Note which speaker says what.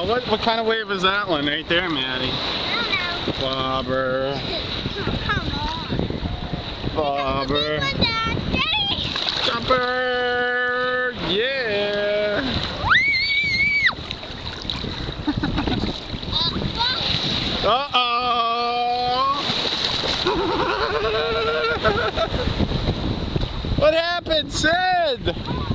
Speaker 1: What kind of wave is that one right there, Maddie?
Speaker 2: I don't know.
Speaker 1: Bobber.
Speaker 2: Oh, come on.
Speaker 1: Bobber.
Speaker 2: Daddy.
Speaker 1: Jumper. Yeah. Uh-oh. What happened, Sid?